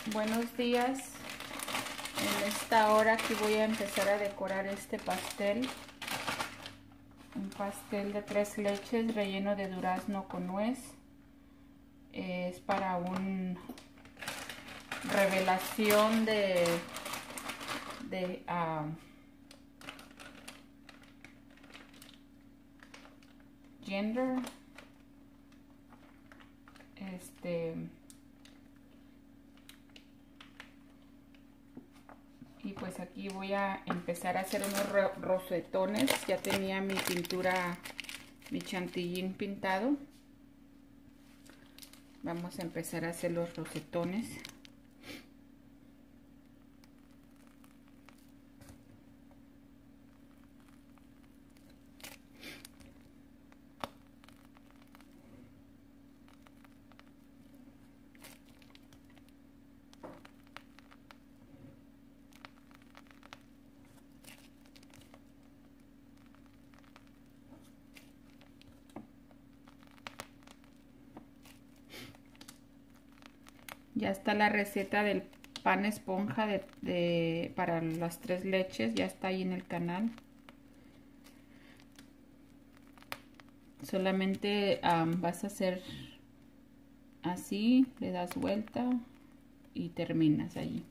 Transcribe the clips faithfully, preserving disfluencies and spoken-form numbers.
Buenos días. En esta hora aquí voy a empezar a decorar este pastel. Un pastel de tres leches relleno de durazno con nuez. Es para una revelación de, de uh, gender. Este... Y pues aquí voy a empezar a hacer unos rosetones. Ya tenía mi pintura, mi chantillín pintado. Vamos a empezar a hacer los rosetones. Ya está la receta del pan esponja de, de, para las tres leches. Ya está ahí en el canal. Solamente um, vas a hacer así. Le das vuelta y terminas allí.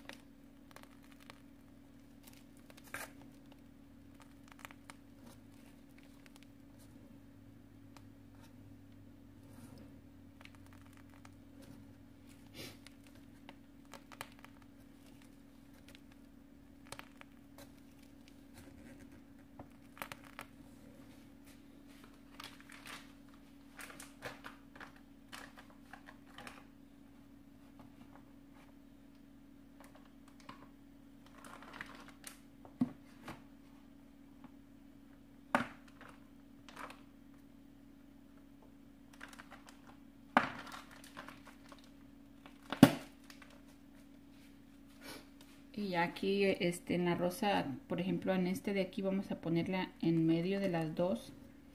Y aquí este, en la rosa, por ejemplo, en este de aquí vamos a ponerla en medio de las dos.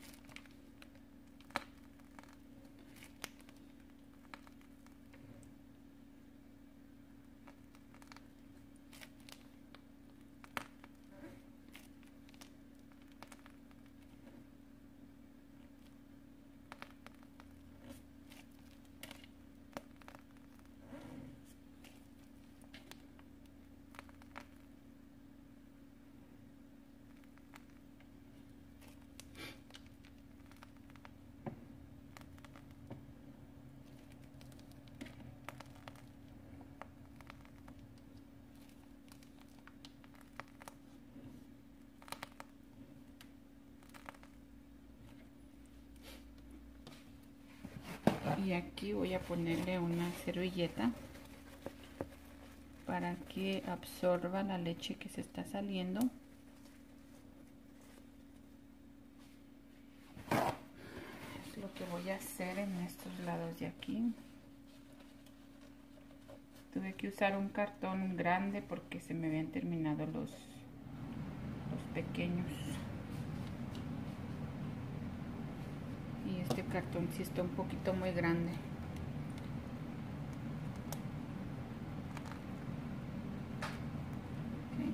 Y aquí voy a ponerle una servilleta para que absorba la leche que se está saliendo. Es lo que voy a hacer en estos lados de aquí. Tuve que usar un cartón grande porque se me habían terminado los, los pequeños. Y este cartón sí está un poquito muy grande. Okay.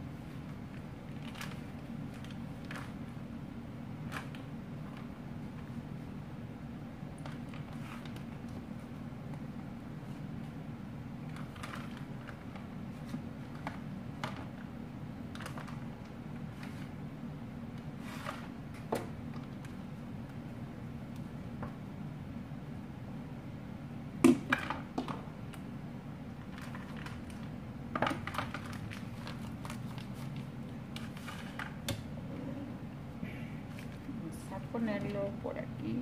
Ponerlo por aquí.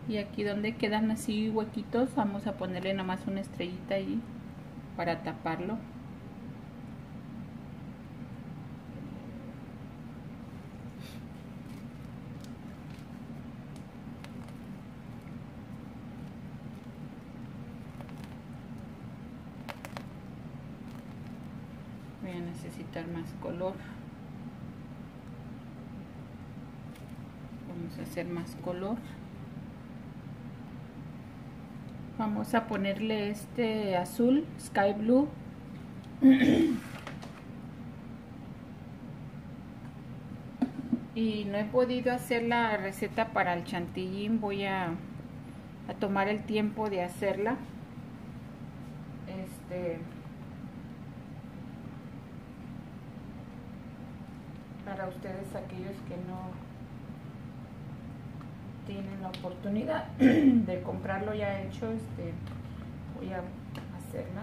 Y aquí donde quedan así huequitos vamos a ponerle nomás una estrellita ahí para taparlo. Voy a necesitar más color. Vamos a hacer más color. Vamos a ponerle este azul, sky blue. Y no he podido hacer la receta para el chantilly. Voy a, a tomar el tiempo de hacerla. Este, para ustedes, aquellos que no tienen la oportunidad de comprarlo ya hecho, este, voy a hacerla.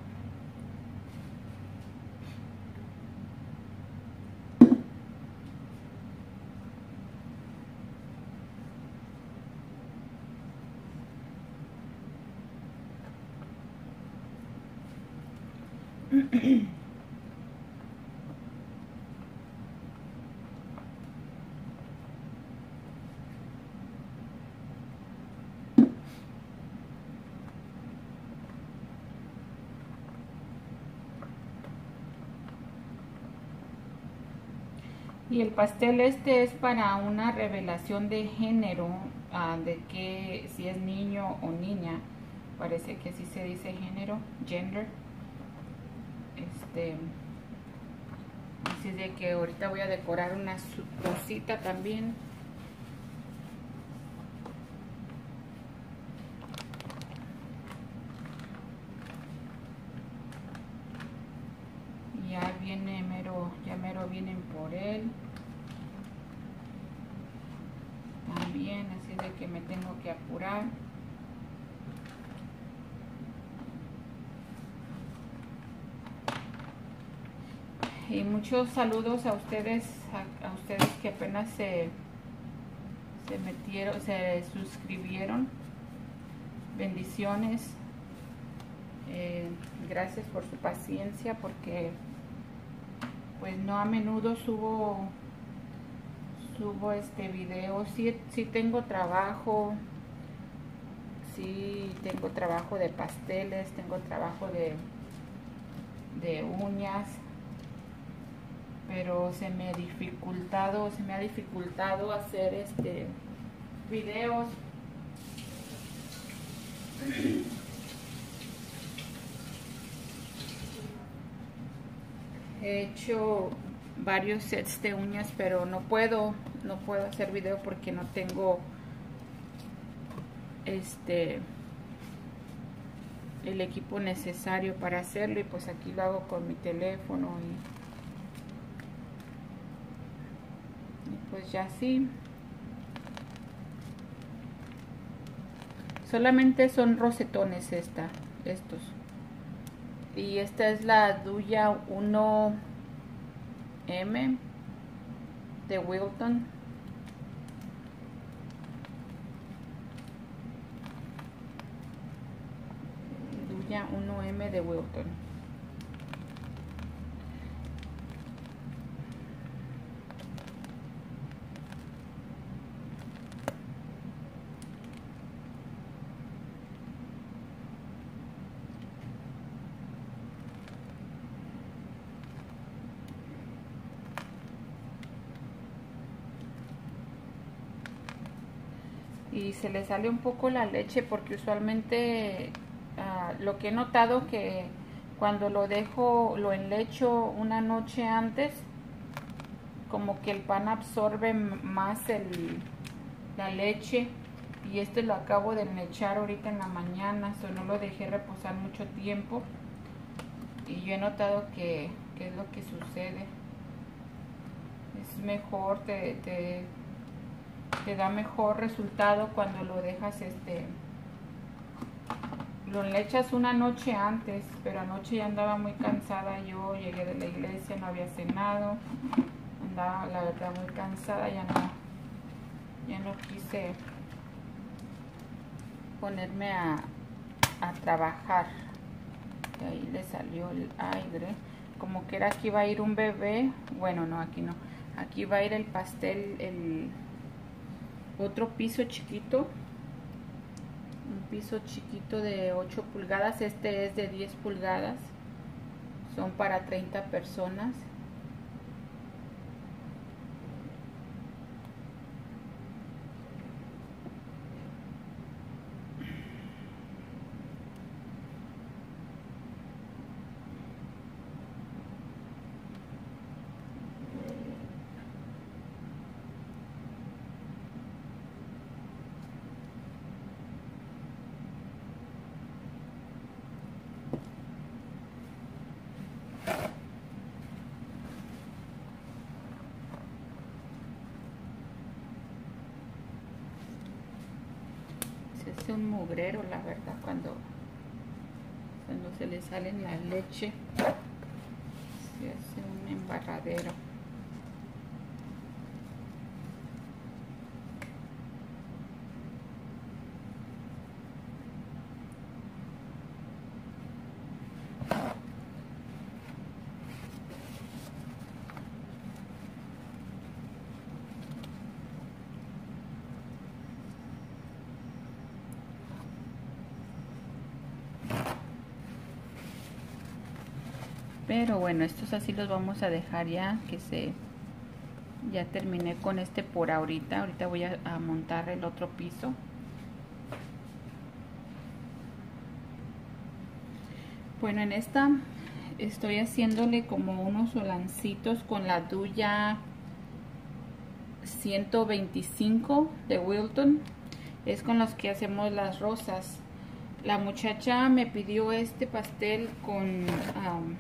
Y el pastel este es para una revelación de género, uh, de que si es niño o niña, parece que así se dice género, gender. Este, así de que ahorita voy a decorar una rosita también. Ya viene mero, ya mero vienen por él. También, así de que me tengo que apurar. Y muchos saludos a ustedes, a, a ustedes que apenas se, se metieron, se suscribieron. Bendiciones. Eh, gracias por su paciencia, porque pues no a menudo subo subo este video. Sí, sí tengo trabajo, sí tengo trabajo de pasteles, tengo trabajo de de uñas, pero se me ha dificultado, se me ha dificultado hacer este videos. He hecho varios sets de uñas, pero no puedo, no puedo hacer video porque no tengo este el equipo necesario para hacerlo, y pues aquí lo hago con mi teléfono y, y pues ya sí. Solamente son rosetones esta, estos. Y esta es la Duya uno M de Wilton. Duya uno M de Wilton. Y se le sale un poco la leche porque usualmente uh, lo que he notado que cuando lo dejo, lo enlecho una noche antes, como que el pan absorbe más el, la leche, y este lo acabo de enlechar ahorita en la mañana, so no lo dejé reposar mucho tiempo, y yo he notado que, que es lo que sucede. Es mejor, te, te te da mejor resultado cuando lo dejas, este lo enlechas una noche antes. Pero anoche ya andaba muy cansada, yo llegué de la iglesia, no había cenado, andaba la verdad muy cansada, ya no ya no quise ponerme a, a trabajar. Y ahí le salió el aire. Como que era aquí va a ir un bebé. Bueno, no, aquí no. Aquí va a ir el pastel, el otro piso chiquito. Un piso chiquito de ocho pulgadas. Este es de diez pulgadas. Son para treinta personas. Es un mugrero, la verdad, cuando, cuando se le sale la leche, se hace un embarradero. Pero bueno, estos así los vamos a dejar ya, que se... Ya terminé con este por ahorita. Ahorita voy a, a montar el otro piso. Bueno, en esta estoy haciéndole como unos solancitos con la duya ciento veinticinco de Wilton. Es con los que hacemos las rosas. La muchacha me pidió este pastel con... Um,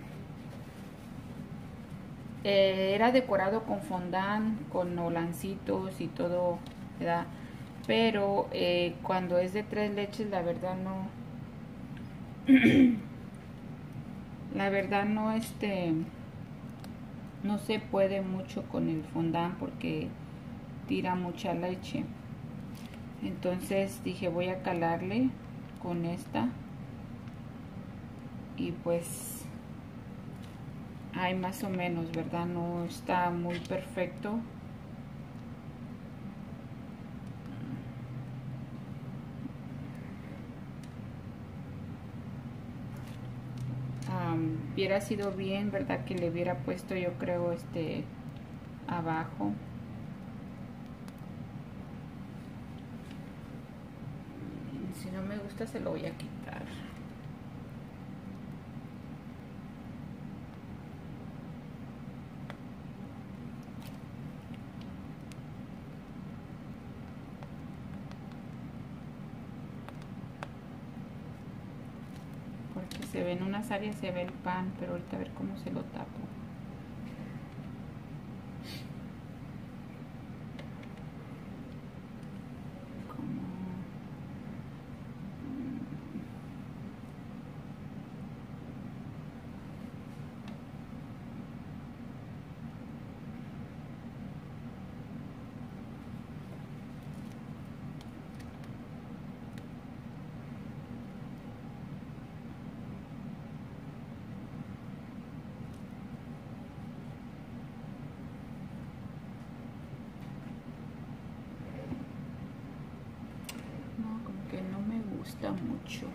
Eh, era decorado con fondant, con holancitos y todo, ¿verdad? Pero eh, cuando es de tres leches, la verdad no, la verdad no, este, no se puede mucho con el fondant porque tira mucha leche. Entonces dije, voy a calarle con esta y pues hay más o menos, ¿verdad? No está muy perfecto. Um, hubiera sido bien, ¿verdad? Que le hubiera puesto, yo creo, este abajo. Si no me gusta, se lo voy a quitar. Porque se ve en unas áreas, se ve el pan, pero ahorita a ver cómo se lo tapo. Gusta mucho.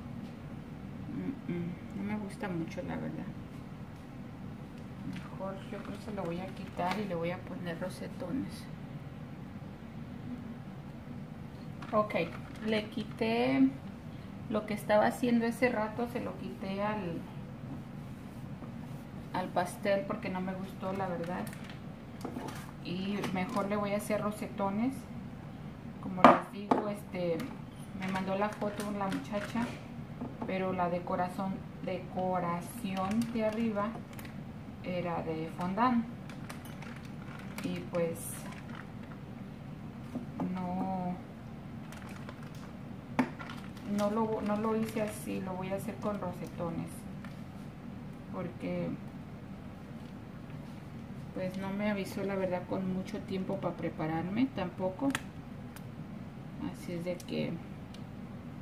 Mm -mm, no me gusta mucho, la verdad. Mejor yo creo que se lo voy a quitar y le voy a poner rosetones. Ok, le quité lo que estaba haciendo ese rato, se lo quité al al pastel porque no me gustó, la verdad. Y mejor le voy a hacer rosetones. Como les digo, este me mandó la foto la muchacha, pero la decoración, decoración de arriba era de fondant. Y pues no, no, lo, no lo hice así, lo voy a hacer con rosetones. Porque pues no me avisó, la verdad, con mucho tiempo para prepararme tampoco. Así es de que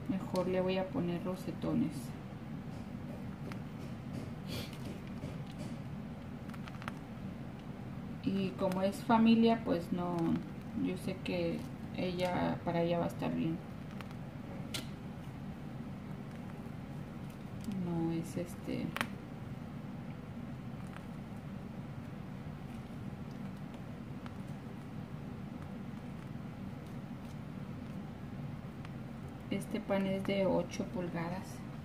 mejor le voy a poner rosetones. Y como es familia, pues no, yo sé que ella, para ella va a estar bien. No es este... Este pan es de ocho pulgadas.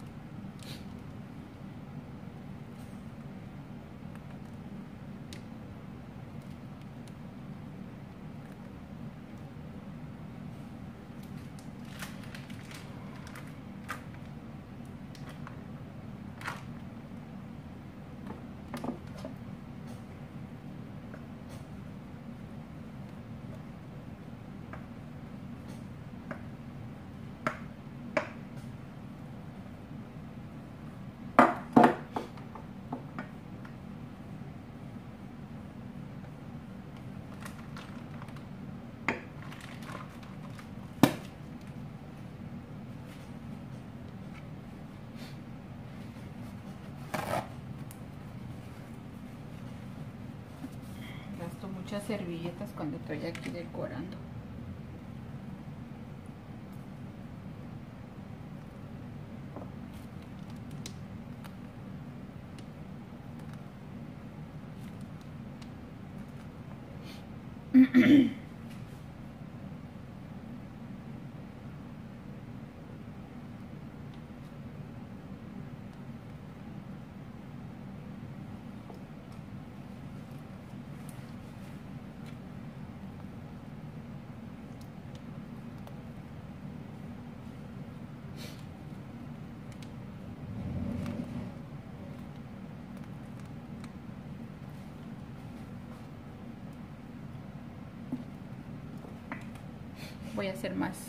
Gasto muchas servilletas cuando estoy aquí decorando. Voy a hacer más.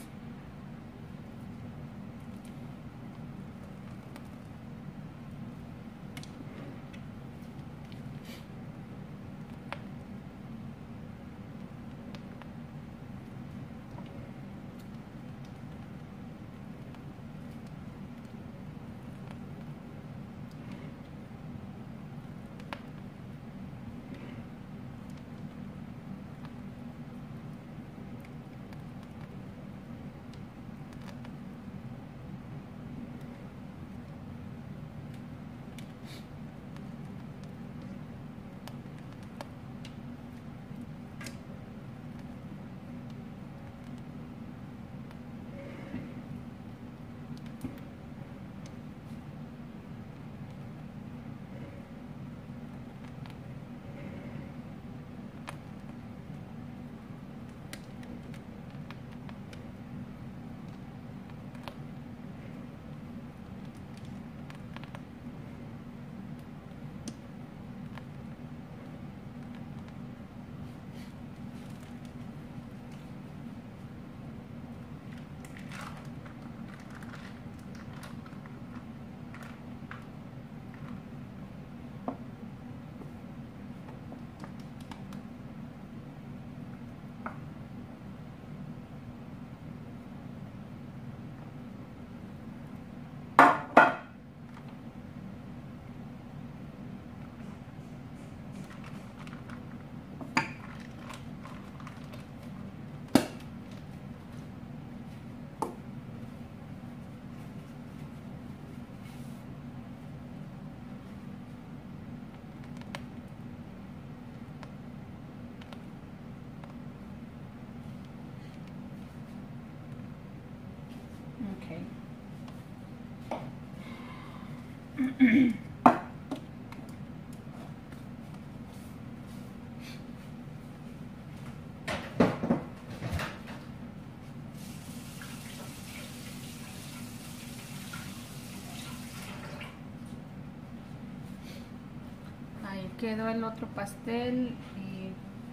Ahí quedó el otro pastel y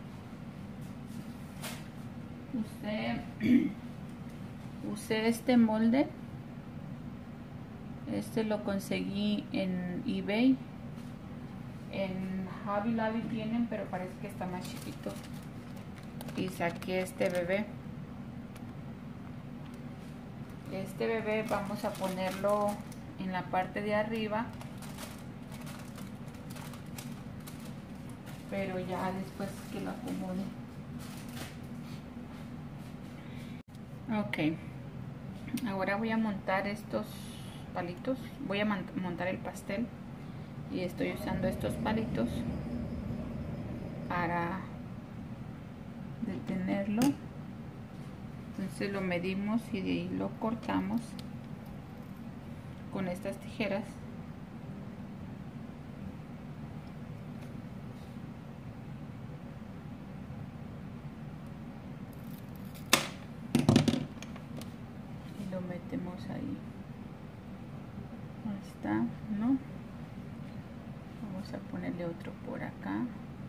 usé, usé este molde. Este lo conseguí en eBay. En Hobby Lobby tienen, pero parece que está más chiquito. Y saqué este bebé. Este bebé vamos a ponerlo en la parte de arriba, pero ya después que lo acomode. Ok, ahora voy a montar estos palitos, voy a montar el pastel y estoy usando estos palitos para detenerlo. Entonces lo medimos y lo cortamos con estas tijeras. Y lo metemos ahí. Ahí está, ¿no? Vamos a ponerle otro por acá.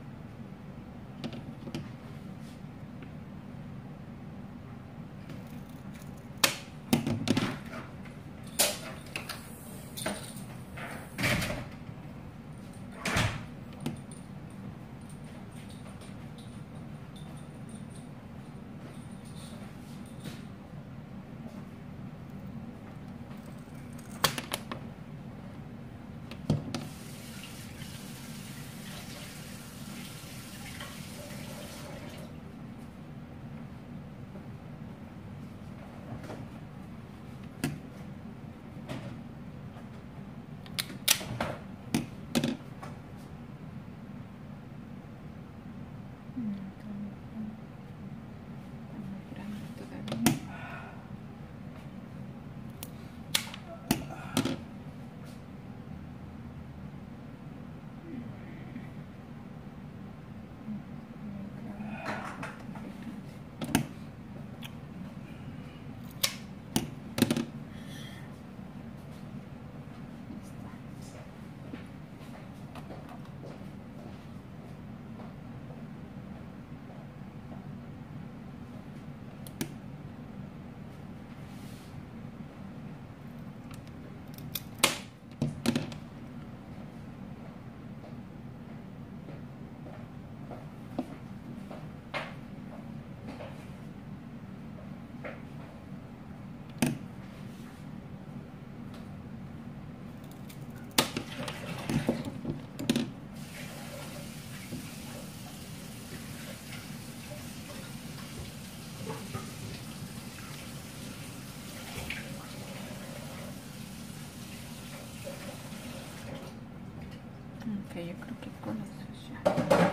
Ok, yo creo que con eso ya.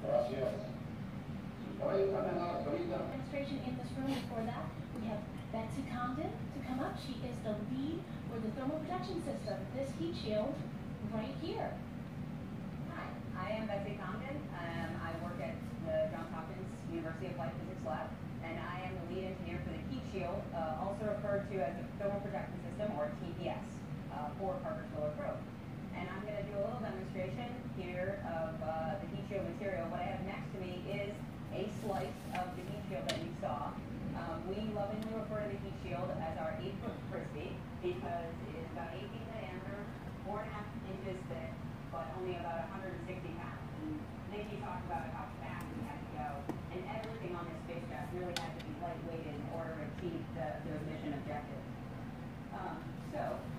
Demonstration in this room. Before that, we have Betsy Condon to come up. She is the lead for the thermal protection system. This heat shield right here. Hi, I am Betsy Condon. Um, I work at the Johns Hopkins University Applied Physics Lab, and I am the lead engineer for the heat shield, uh, also referred to as the thermal protection system, or T P S, uh, for Parker Solar Probe. And I'm going to do a little demonstration here of uh, the heat shield material. What I have next to me is a slice of the heat shield that you saw. Um, we lovingly refer to the heat shield as our eight foot frisbee because it is about eight feet in diameter, four and a half inches thick, but only about one hundred sixty pounds. And Nikki talked about how fast we had to go, and everything on this spacecraft really had to be lightweighted in order to achieve the, the mission objective. Um, so.